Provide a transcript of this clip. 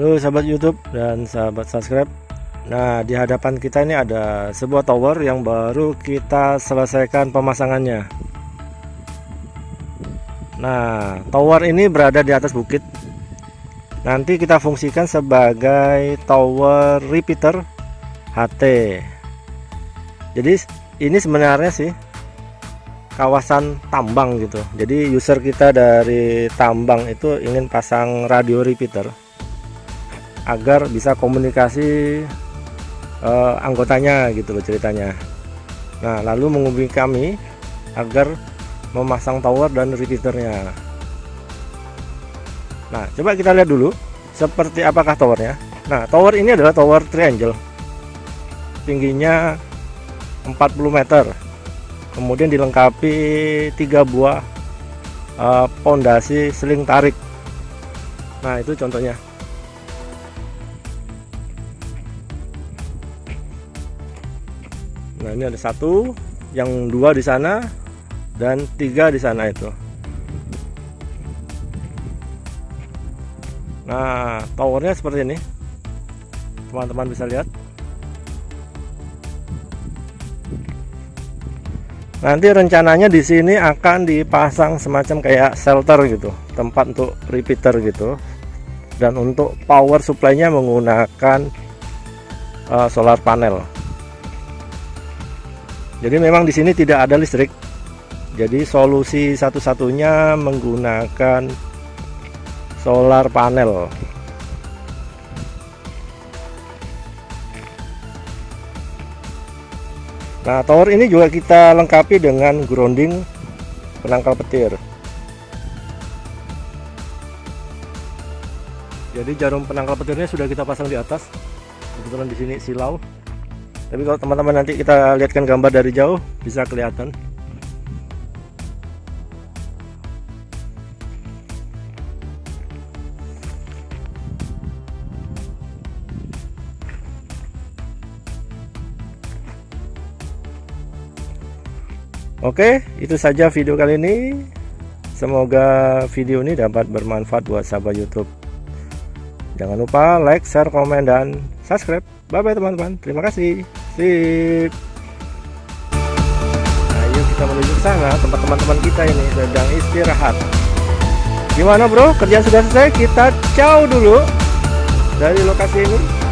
Halo sahabat YouTube dan sahabat subscribe. Nah, di hadapan kita ini ada sebuah tower yang baru kita selesaikan pemasangannya. Nah, tower ini berada di atas bukit. Nanti kita fungsikan sebagai tower repeater HT. Jadi ini sebenarnya sih kawasan tambang gitu. Jadi user kita dari tambang itu ingin pasang radio repeater agar bisa komunikasi anggotanya gitu loh ceritanya. Nah, lalu menghubungi kami agar memasang tower dan repeaternya. Nah, coba kita lihat dulu seperti apakah towernya. Nah, tower ini adalah tower triangle, tingginya 40 meter, kemudian dilengkapi 3 buah pondasi seling tarik. Nah, itu contohnya. Nah, ini ada 1, yang 2 di sana dan 3 di sana itu. Nah, towernya seperti ini, teman-teman bisa lihat. Nanti rencananya di sini akan dipasang semacam kayak shelter gitu, tempat untuk repeater gitu, dan untuk power supply-nya menggunakan solar panel. Jadi memang di sini tidak ada listrik. Jadi solusi satu-satunya menggunakan solar panel. Nah, tower ini juga kita lengkapi dengan grounding penangkal petir. Jadi jarum penangkal petirnya sudah kita pasang di atas. Kebetulan di sini silau. Tapi kalau teman-teman nanti kita lihatkan gambar dari jauh bisa kelihatan. Oke, itu saja video kali ini. Semoga video ini dapat bermanfaat buat sahabat YouTube. Jangan lupa like, share, komen, dan subscribe. Bye-bye teman-teman. Terima kasih. Sip. Ayo kita menuju ke sana. Tempat teman-teman kita ini sedang istirahat. Gimana bro? Kerjaan sudah selesai? Kita ciao dulu dari lokasi ini.